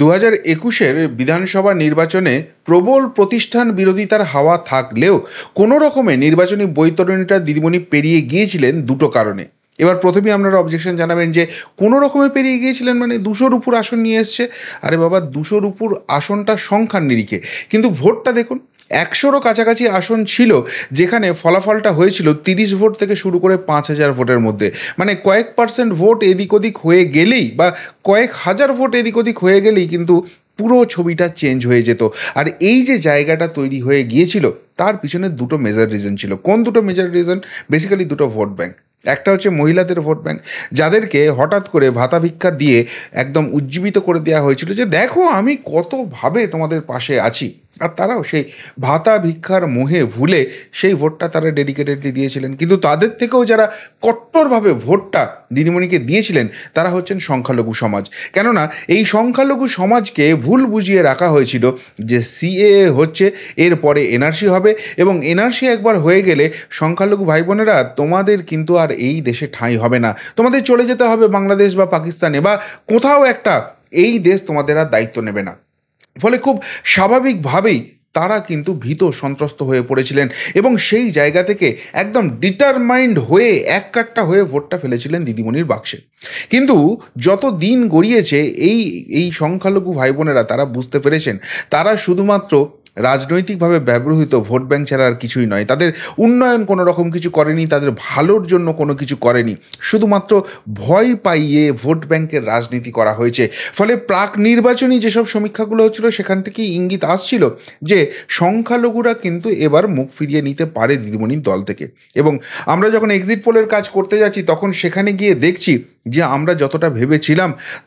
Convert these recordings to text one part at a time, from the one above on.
2021-এর বিধানসভা নির্বাচনে প্রবল প্রতিষ্ঠান বিরোধিতার হাওয়া থাকলেও কোনো রকমে নির্বাচনী বৈতরণীটা দিদিমণি পেরিয়ে গিয়েছিলেন দুটো কারণে। এবার প্রথমেই আপনারা অবজেকশন জানাবেন যে কোনো রকমে পেরিয়ে গিয়েছিলেন মানে 200-র উপর আসন নিয়ে এসছে। আরে বাবা, 200-র উপর আসনটা সংখ্যার নিরিখে, কিন্তু ভোটটা দেখুন 100-রও কাছাকাছি আসন ছিল, যেখানে ফলাফলটা হয়েছিল 30 ভোট থেকে শুরু করে 5,000 ভোটের মধ্যে। মানে কয়েক পার্সেন্ট ভোট এদিক ওদিক হয়ে গেলেই বা কয়েক হাজার ভোট এদিক ওদিক হয়ে গেলেই কিন্তু পুরো ছবিটা চেঞ্জ হয়ে যেত। আর এই যে জায়গাটা তৈরি হয়ে গিয়েছিল তার পিছনে দুটো মেজর রিজন ছিল। কোন দুটো মেজর রিজন? বেসিক্যালি দুটো ভোট ব্যাংক। একটা হচ্ছে মহিলাদের ভোট ব্যাংক, যাদেরকে হঠাৎ করে ভাতা ভিক্ষা দিয়ে একদম উজ্জীবিত করে দেওয়া হয়েছিল যে দেখো আমি কতভাবে তোমাদের পাশে আছি, আর তারাও সেই ভাতা ভিক্ষার মোহে ভুলে সেই ভোটটা তারা ডেডিকেটেডলি দিয়েছিলেন। কিন্তু তাদের থেকেও যারা কট্টরভাবে ভোটটা দিদিমণিকে দিয়েছিলেন তারা হচ্ছেন সংখ্যালঘু সমাজ। কেননা এই সংখ্যালঘু সমাজকে ভুল বুঝিয়ে রাখা হয়েছিল যে সিএএ হচ্ছে, এরপরে এনআরসি হবে, এবং এনআরসি একবার হয়ে গেলে সংখ্যালঘু ভাই বোনেরা তোমাদের কিন্তু আর এই দেশে ঠাঁই হবে না, তোমাদের চলে যেতে হবে বাংলাদেশ বা পাকিস্তানে বা কোথাও একটা, এই দেশ তোমাদের আর দায়িত্ব নেবে না। ফলে খুব স্বাভাবিকভাবেই তারা কিন্তু ভীত সন্ত্রস্ত হয়ে পড়েছিলেন এবং সেই জায়গা থেকে একদম ডিটারমাইন্ড হয়ে এক কাট্টা হয়ে ভোটটা ফেলেছিলেন দিদিমণির বাক্সে। কিন্তু যত দিন গড়িয়েছে এই এই সংখ্যালঘু ভাই বোনেরা তারা বুঝতে পেরেছেন তারা শুধুমাত্র রাজনৈতিকভাবে ব্যবহৃত ভোট ব্যাংক ছাড়া আর কিছুই নয়। তাদের উন্নয়ন কোনো রকম কিছু করেনি, তাদের ভালোর জন্য কোনো কিছু করেনি, শুধুমাত্র ভয় পাইয়ে ভোট ব্যাংকের রাজনীতি করা হয়েছে। ফলে প্রাক নির্বাচনী যেসব সমীক্ষাগুলো হচ্ছিল সেখান থেকেই ইঙ্গিত আসছিল যে সংখ্যালঘুরা কিন্তু এবার মুখ ফিরিয়ে নিতে পারে দিদিমণির দল থেকে। এবং আমরা যখন এক্সিট পোলের কাজ করতে যাচ্ছি তখন সেখানে গিয়ে দেখছি যে আমরা যতটা ভেবেছিলাম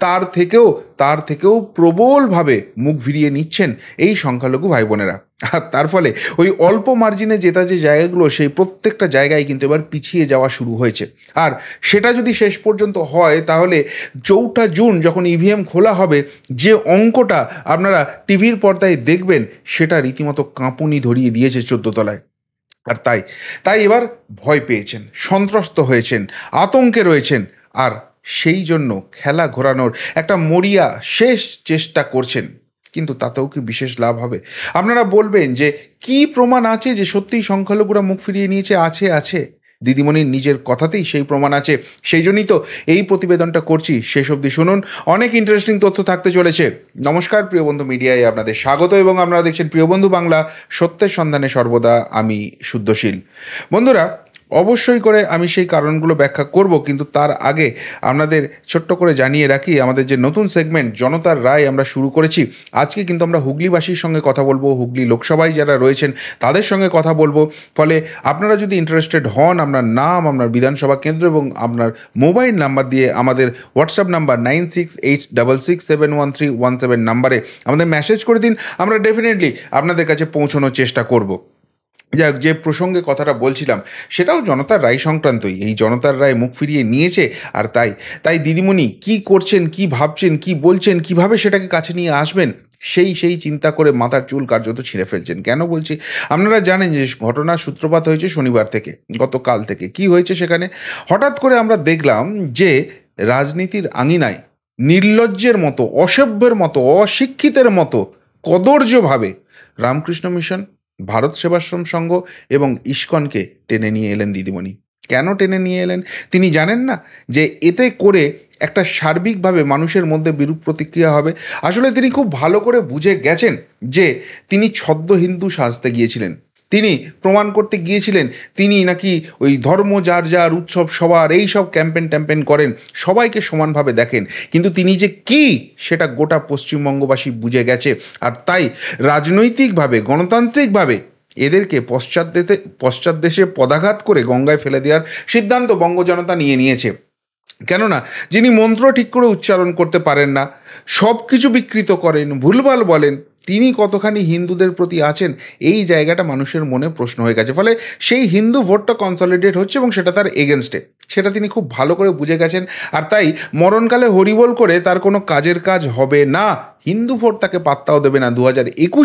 তার থেকেও প্রবলভাবে মুখ ফিরিয়ে নিচ্ছেন এই সংখ্যালঘু ভাই বোনেরা। আর তার ফলে ওই অল্প মার্জিনে জেতা যে জায়গাগুলো সেই প্রত্যেকটা জায়গায় কিন্তু এবার পিছিয়ে যাওয়া শুরু হয়েছে। আর সেটা যদি শেষ পর্যন্ত হয় তাহলে 4 জুন যখন ইভিএম খোলা হবে যে অঙ্কটা আপনারা টিভির পর্দায় দেখবেন সেটা রীতিমতো কাঁপুনি ধরিয়ে দিয়েছে 14 তলায়। আর তাই এবার ভয় পেয়েছেন, সন্ত্রস্ত হয়েছেন, আতঙ্কে রয়েছেন, আর সেই জন্য খেলা ঘোরানোর একটা মরিয়া শেষ চেষ্টা করছেন। কিন্তু তাতেও কি বিশেষ লাভ হবে? আপনারা বলবেন যে কি প্রমাণ আছে যে সত্যিই সংখ্যালঘুরা মুখ ফিরিয়ে নিয়েছে? আছে দিদিমণির নিজের কথাতেই সেই প্রমাণ আছে। সেই জন্যই তো এই প্রতিবেদনটা করছি, শেষ অবধি শুনুন, অনেক ইন্টারেস্টিং তথ্য থাকতে চলেছে। নমস্কার প্রিয় বন্ধু, মিডিয়ায় আপনাদের স্বাগত এবং আপনারা দেখছেন প্রিয় বন্ধু বাংলা, সত্যের সন্ধানে সর্বদা আমি শুদ্ধশীল। বন্ধুরা, অবশ্যই করে আমি সেই কারণগুলো ব্যাখ্যা করব, কিন্তু তার আগে আপনাদের ছোট্ট করে জানিয়ে রাখি আমাদের যে নতুন সেগমেন্ট জনতার রায় আমরা শুরু করেছি। আজকে কিন্তু আমরা হুগলিবাসীর সঙ্গে কথা বলবো, হুগলি লোকসভায় যারা রয়েছেন তাদের সঙ্গে কথা বলবো। ফলে আপনারা যদি ইন্টারেস্টেড হন, আপনার নাম, আপনার বিধানসভা কেন্দ্র এবং আপনার মোবাইল নাম্বার দিয়ে আমাদের হোয়াটসঅ্যাপ নাম্বার 9686671317 নাম্বারে আমাদের মেসেজ করে দিন। আমরা ডেফিনেটলি আপনাদের কাছে পৌঁছানোর চেষ্টা করব। যাক, যে প্রসঙ্গে কথাটা বলছিলাম সেটাও জনতার রায় সংক্রান্তই। এই জনতার রায় মুখ ফিরিয়ে নিয়েছে, আর তাই দিদিমণি কি করছেন, কি ভাবছেন, কি বলছেন, কিভাবে সেটাকে কাছে নিয়ে আসবেন সেই চিন্তা করে মাথার চুল কার্যত ছিঁড়ে ফেলছেন। কেন বলছি? আপনারা জানেন যে ঘটনার সূত্রপাত হয়েছে শনিবার থেকে, গতকাল থেকে। কি হয়েছে সেখানে? হঠাৎ করে আমরা দেখলাম যে রাজনীতির আঙিনায় নির্লজ্জের মতো, অসভ্যের মতো, অশিক্ষিতের মতো কদর্যভাবে রামকৃষ্ণ মিশন, ভারত সেবাশ্রম সংঘ এবং ইস্কনকে টেনে নিয়ে এলেন দিদিমণি। কেন টেনে নিয়ে এলেন? তিনি জানেন না যে এতে করে একটা সার্বিকভাবে মানুষের মধ্যে বিরূপ প্রতিক্রিয়া হবে? আসলে তিনি খুব ভালো করে বুঝে গেছেন যে তিনি ছদ্ম হিন্দু সাজতে গিয়েছিলেন। তিনি প্রমাণ করতে গিয়েছিলেন তিনি নাকি ওই ধর্ম যার যার, উৎসব সবার, এই সব ক্যাম্পেন করেন, সবাইকে সমানভাবে দেখেন। কিন্তু তিনি যে কি সেটা গোটা পশ্চিমবঙ্গবাসী বুঝে গেছে। আর তাই রাজনৈতিকভাবে, গণতান্ত্রিকভাবে এদেরকে পশ্চাৎ দেশে পদাঘাত করে গঙ্গায় ফেলে দেওয়ার সিদ্ধান্ত বঙ্গ জনতা নিয়েছে। কেননা যিনি মন্ত্র ঠিক করে উচ্চারণ করতে পারেন না, সব কিছু বিকৃত করেন, ভুলভাল বলেন, তিনি কতখানি হিন্দুদের প্রতি আছেন এই জায়গাটা মানুষের মনে প্রশ্ন হয়ে গেছে। ফলে সেই হিন্দু ভোটটা কনসলিডেট হচ্ছে এবং সেটা তার এগেনস্টে, সেটা তিনি খুব ভালো করে বুঝে গেছেন। আর তাই মরণকালে হরিবোল করে তার কোনো কাজের কাজ হবে না। হিন্দু ভোট তাকে পাত্তাও দেবে না। 2021-এ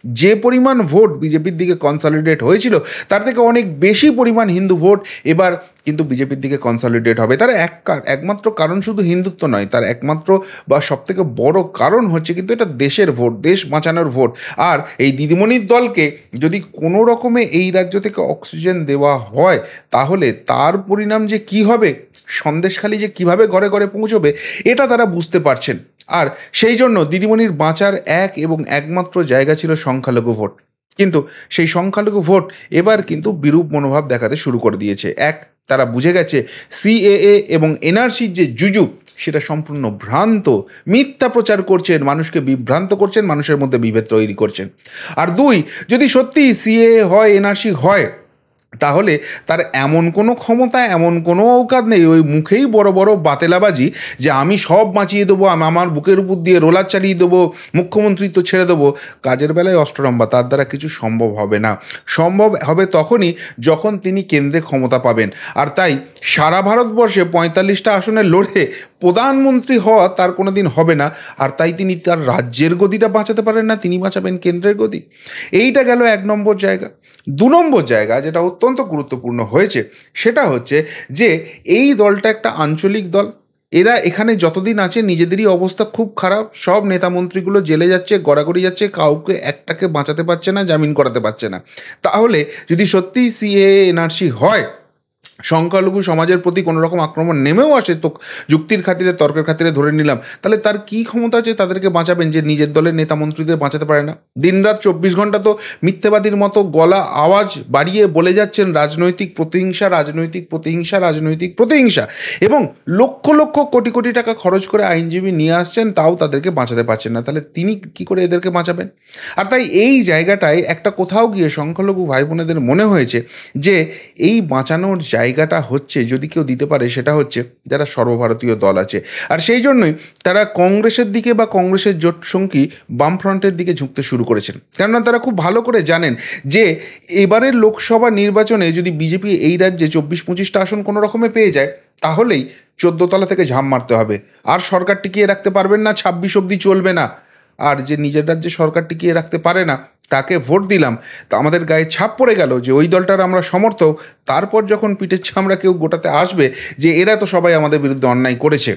যে পরিমাণ ভোট বিজেপির দিকে কনসলিডেট হয়েছিল তার থেকে অনেক বেশি পরিমাণ হিন্দু ভোট এবার কিন্তু বিজেপির দিকে কনসলিডেট হবে। তার একমাত্র কারণ শুধু হিন্দুত্ব নয়, তার একমাত্র বা সবথেকে বড় কারণ হচ্ছে কিন্তু এটা দেশের ভোট, দেশ বাঁচানোর ভোট। আর এই দিদিমণির দলকে যদি কোনো রকমে এই রাজ্য থেকে অক্সিজেন দেওয়া হয় তাহলে তার পরিণাম যে কি হবে, সন্দেশখালি যে কিভাবে ঘরে ঘরে পৌঁছবে, এটা তারা বুঝতে পারছেন। আর সেই জন্য দিদিমণির বাঁচার এক এবং একমাত্র জায়গা ছিল সংখ্যালঘু ভোট। কিন্তু সেই সংখ্যালঘু ভোট এবার কিন্তু বিরূপ মনোভাব দেখাতে শুরু করে দিয়েছে। তারা বুঝে গেছে সিএএ এবং এনআরসির যে জুজু সেটা সম্পূর্ণ ভ্রান্ত, মিথ্যা প্রচার করছেন, মানুষকে বিভ্রান্ত করছেন, মানুষের মধ্যে বিভেদ তৈরি করছেন। আর দুই, যদি সত্যি সিএএ হয়, এনআরসি হয়, তাহলে তার এমন কোনো ক্ষমতা, এমন কোনো অবকাশ নেই ওই মুখেই বড় বড় বাতেলাবাজি যে আমি সব বাঁচিয়ে দেবো, আমি আমার বুকের উপর দিয়ে রোলার চালিয়ে দেবো, মুখ্যমন্ত্রী তো ছেড়ে দেবো। কাজের বেলায় অষ্টরম্বা, তার দ্বারা কিছু সম্ভব হবে না। সম্ভব হবে তখনই যখন তিনি কেন্দ্রে ক্ষমতা পাবেন। আর তাই সারা ভারতবর্ষে 45টা আসনে লড়ে প্রধানমন্ত্রী হওয়া তার কোনো দিন হবে না। আর তাই তিনি তার রাজ্যের গদিটা বাঁচাতে পারেন না, তিনি বাঁচাবেন কেন্দ্রের গদি। এইটা গেল 1 নম্বর জায়গা। 2 নম্বর জায়গা যেটা অত্যন্ত গুরুত্বপূর্ণ হয়েছে সেটা হচ্ছে যে এই দলটা একটা আঞ্চলিক দল। এরা এখানে যতদিন আছে নিজেদেরই অবস্থা খুব খারাপ, সব নেতা মন্ত্রীগুলো জেলে যাচ্ছে, গড়াগড়ি যাচ্ছে, কাউকে একটাকে বাঁচাতে পারছে না, জামিন করাতে পারছে না। তাহলে যদি সত্যিই সিএএ এনআরসি হয়, সংখ্যালঘু সমাজের প্রতি কোনো রকম আক্রমণ নেমেও আসে, তো যুক্তির খাতিরে, তর্কের খাতিরে ধরে নিলাম, তাহলে তার কি ক্ষমতা আছে তাদেরকে বাঁচাবেন যে নিজের দলের নেতা মন্ত্রীদের বাঁচাতে পারে না? দিনরাত 24 ঘন্টা তো মিথ্যেবাদীর মতো গলা আওয়াজ বাড়িয়ে বলে যাচ্ছেন রাজনৈতিক প্রতিহিংসা, রাজনৈতিক প্রতিহিংসা, রাজনৈতিক প্রতিহিংসা, এবং লক্ষ লক্ষ কোটি কোটি টাকা খরচ করে আইনজীবী নিয়ে আসছেন, তাও তাদেরকে বাঁচাতে পারছেন না। তাহলে তিনি কি করে এদেরকে বাঁচাবেন? আর তাই এই জায়গাটায় একটা কোথাও গিয়ে সংখ্যালঘু ভাই বোনেদের মনে হয়েছে যে এই বাঁচানোর জায়গাটা হচ্ছে, যদি কেউ দিতে পারে, সেটা হচ্ছে যারা সর্বভারতীয় দল আছে। আর সেই জন্যই তারা কংগ্রেসের দিকে বা কংগ্রেসের জোটসঙ্গী বামফ্রন্টের দিকে ঝুঁকতে শুরু করেছেন। কেননা তারা খুব ভালো করে জানেন যে এবারের লোকসভা নির্বাচনে যদি বিজেপি এই রাজ্যে 24-25টা আসন কোনো রকমে পেয়ে যায়, তাহলেই 14 তলা থেকে ঝাঁপ মারতে হবে। আর সরকার টিকিয়ে রাখতে পারবেন না, 26 অবধি চলবে না। আর যে নিজের রাজ্যে সরকার টিকিয়ে রাখতে পারে না তাকে ভোট দিলাম, তা আমাদের গায়ে ছাপ পড়ে গেল যে ওই দলটার আমরা সমর্থক। তারপর যখন পিঠের চামড়া কেউ গোটাতে আসবে যে এরা তো সবাই আমাদের বিরুদ্ধে অন্যায় করেছে,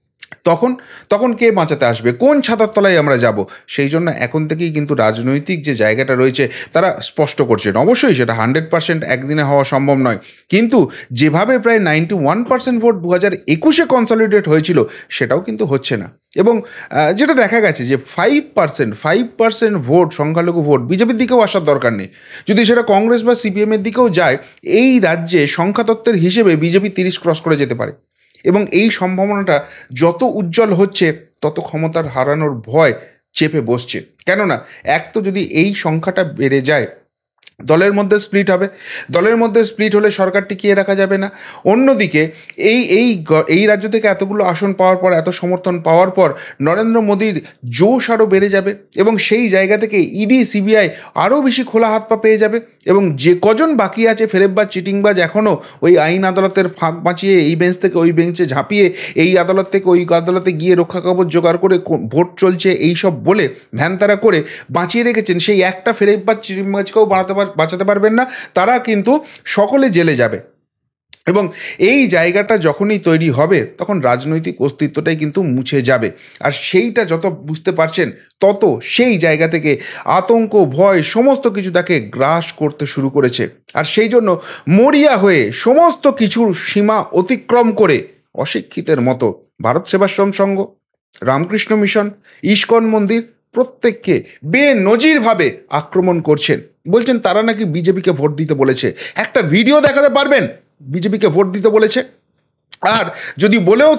তখন তখন কে বাঁচাতে আসবে? কোন ছাতার তলায় আমরা যাব? সেই জন্য এখন থেকেই কিন্তু রাজনৈতিক যে জায়গাটা রয়েছে তারা স্পষ্ট করছেন। অবশ্যই সেটা 100% একদিনে হওয়া সম্ভব নয়, কিন্তু যেভাবে প্রায় 91% ভোট 2021-এ কনসলিডেট হয়েছিল সেটাও কিন্তু হচ্ছে না। এবং যেটা দেখা গেছে যে 5% ভোট, সংখ্যালঘু ভোট বিজেপির দিকেও আসার দরকার নেই। যদি সেটা কংগ্রেস বা সিপিএমের দিকেও যায়, এই রাজ্যে সংখ্যাতত্ত্বের হিসেবে বিজেপি 30 ক্রস করে যেতে পারে। এবং এই সম্ভাবনাটা যত উজ্জ্বল হচ্ছে তত ক্ষমতার হারানোর ভয় চেপে বসছে। কেননা এক তো যদি এই সংখ্যাটা বেড়ে যায়, দলের মধ্যে স্প্লিট হবে, দলের মধ্যে স্প্লিট হলে সরকার টিকিয়ে রাখা যাবে না। অন্যদিকে এই রাজ্য থেকে এতগুলো আসন পাওয়ার পর, এত সমর্থন পাওয়ার পর নরেন্দ্র মোদীর জোশ আরও বেড়ে যাবে, এবং সেই জায়গা থেকে ইডি সিবিআই আরও বেশি খোলা হাত পা পেয়ে যাবে। এবং যে কজন বাকি আছে ফেরেববাজ, চিটিংবাজ, এখনও ওই আইন আদালতের ফাঁক বাঁচিয়ে এই বেঞ্চ থেকে ওই বেঞ্চে ঝাঁপিয়ে, এই আদালত থেকে ওই আদালতে গিয়ে রক্ষা কবচ জোগাড় করে ভোট চলছে এই সব বলে ভ্যানতারা করে বাঁচিয়ে রেখেছেন, সেই একটা ফেরেববাজ চিটিংবাজকেও বাঁচাতে পারবেন না। তারা কিন্তু সকলে জেলে যাবে। এবং এই জায়গাটা যখনই তৈরি হবে তখন রাজনৈতিক অস্তিত্বটাই কিন্তু মুছে যাবে। আর সেইটা যত বুঝতে পারছেন তত সেই জায়গা থেকে আতঙ্ক, ভয় সমস্ত কিছু তাকে গ্রাস করতে শুরু করেছে। আর সেই জন্য মরিয়া হয়ে সমস্ত কিছুর সীমা অতিক্রম করে অশিক্ষিতের মতো ভারত সেবাশ্রম সংঘ, রামকৃষ্ণ মিশন, ইস্কন মন্দির প্রত্যেককে বেনজিরভাবে আক্রমণ করছেন। বলছেন তারা নাকি বিজেপিকে ভোট দিতে বলেছে। একটা ভিডিও দেখাতে পারবেন বিজেপিকে ভোট দিতে বলেছে? আর যদি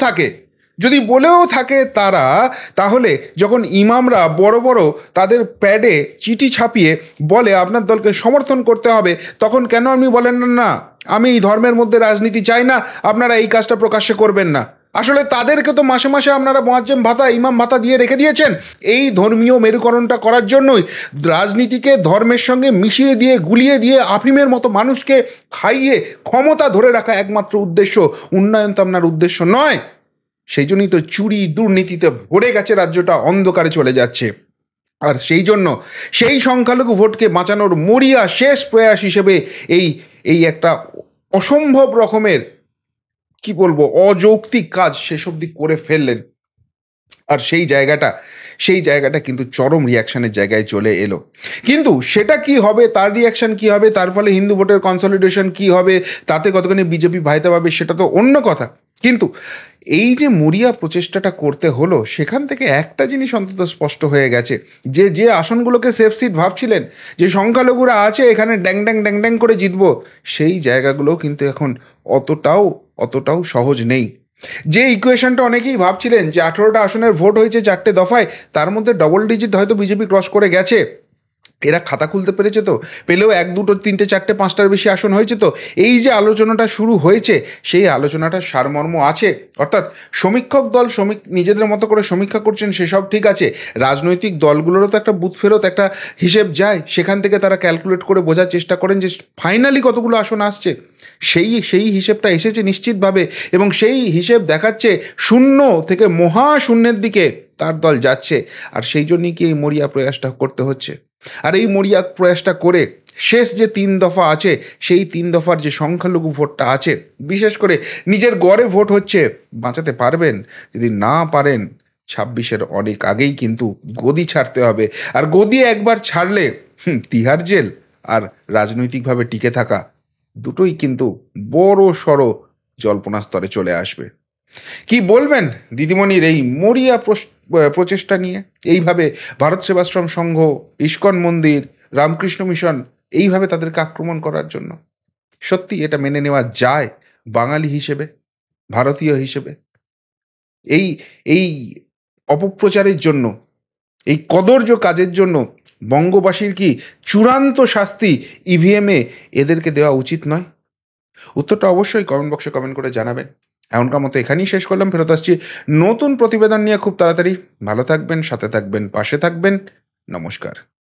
বলেও থাকে তারা, তাহলে যখন ইমামরা বড় বড় তাদের প্যাডে চিঠি ছাপিয়ে বলে আপনার দলকে সমর্থন করতে হবে, তখন কেন আপনি বলেন না আমি এই ধর্মের মধ্যে রাজনীতি চাই না, আপনারা এই কাজটা প্রকাশ্যে করবেন না? আসলে তাদেরকে তো মাসে মাসে আপনারা মুয়াজ্জেম ভাতা, ইমাম ভাতা দিয়ে রেখে দিয়েছেন এই ধর্মীয় মেরুকরণটা করার জন্যই। রাজনীতিকে ধর্মের সঙ্গে মিশিয়ে দিয়ে, গুলিয়ে দিয়ে, আফিমের মতো মানুষকে খাইয়ে ক্ষমতা ধরে রাখা একমাত্র উদ্দেশ্য, উন্নয়ন তো আপনার উদ্দেশ্য নয়। সেই জন্যই তো চুরি দুর্নীতিতে ভরে গেছে রাজ্যটা, অন্ধকারে চলে যাচ্ছে। আর সেই জন্য সেই সংখ্যালঘু ভোটকে বাঁচানোর মরিয়া শেষ প্রয়াস হিসেবে এই এই একটা অসম্ভব রকমের কি বলবো অযৌক্তিক কাজ শেষ অবধি করে ফেললেন। আর সেই জায়গাটা কিন্তু চরম রিয়াকশনের জায়গায় চলে এলো। কিন্তু সেটা কি হবে, তার রিয়াকশন কি হবে, তার ফলে হিন্দু ভোটের কনসলিডেশন কি হবে, তাতে কতখানি বিজেপি ভাইতে পাবে সেটা তো অন্য কথা। কিন্তু এই যে মরিয়া প্রচেষ্টাটা করতে হলো, সেখান থেকে একটা জিনিস অন্তত স্পষ্ট হয়ে গেছে, যে যে আসনগুলোকে সেফ সিট ভাবছিলেন, যে সংখ্যালঘুরা আছে এখানে ড্যাং ড্যাং ড্যাং ড্যাং করে জিতবো, সেই জায়গাগুলো কিন্তু এখন অতটাও সহজ নেই। যে ইকুয়েশনটা অনেকেই ভাবছিলেন যে 18টা আসনের ভোট হয়েছে 4টে দফায়, তার মধ্যে ডবল ডিজিট হয়তো বিজেপি ক্রস করে গেছে, এরা খাতা খুলতে পেরেছে তো, পেলেও 1 2 3 4 5টার বেশি আসন হয়েছে তো, এই যে আলোচনাটা শুরু হয়েছে সেই আলোচনাটার সারমর্ম আছে। অর্থাৎ সমীক্ষক দল নিজেদের মতো করে সমীক্ষা করছেন, সেসব ঠিক আছে, রাজনৈতিক দলগুলোরও তো একটা বুথ ফেরত একটা হিসেব যায়, সেখান থেকে তারা ক্যালকুলেট করে বোঝার চেষ্টা করেন যে ফাইনালি কতগুলো আসন আসছে। সেই হিসেবটা এসেছে নিশ্চিতভাবে, এবং সেই হিসেব দেখাচ্ছে শূন্য থেকে মহাশূন্যের দিকে তার দল যাচ্ছে। আর সেই জন্যই কি এই মরিয়া প্রয়াসটা করতে হচ্ছে। আর এই মরিয়া প্রয়াসটা করে শেষ যে 3 দফা আছে, সেই 3 দফার যে সংখ্যালঘু ভোটটা আছে, বিশেষ করে নিজের গড়ে ভোট হচ্ছে, বাঁচাতে পারবেন? যদি না পারেন, 26-এর অনেক আগেই কিন্তু গদি ছাড়তে হবে। আর গদি একবার ছাড়লে তিহার জেল আর রাজনৈতিকভাবে টিকে থাকা দুটোই কিন্তু বড় সড়ো জল্পনা স্তরে চলে আসবে। কি বলবেন দিদিমণির এই মরিয়া প্রচেষ্টা নিয়ে? এইভাবে ভারত সেবাশ্রম সংঘ, ইস্কন মন্দির, রামকৃষ্ণ মিশন এইভাবে তাদেরকে আক্রমণ করার জন্য সত্যি এটা মেনে নেওয়া যায় বাঙালি হিসেবে, ভারতীয় হিসেবে? এই এই অপপ্রচারের জন্য, এই কদর্য কাজের জন্য বঙ্গবাসীর কি চূড়ান্ত শাস্তি ইভিএমে এদেরকে দেওয়া উচিত নয়? উত্তরটা অবশ্যই কমেন্ট বক্সে কমেন্ট করে জানাবেন। এখনকার মতো এখানেই শেষ করলাম, ফেরত আসছি নতুন প্রতিবেদন নিয়ে খুব তাড়াতাড়ি। ভালো থাকবেন, সাথে থাকবেন, পাশে থাকবেন। নমস্কার।